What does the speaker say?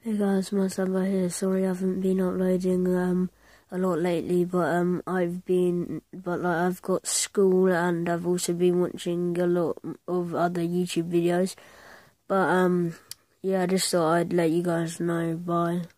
Hey guys, Masaba here. Sorry I haven't been uploading a lot lately, but I've got school and I've also been watching a lot of other YouTube videos. But yeah, I just thought I'd let you guys know. Bye.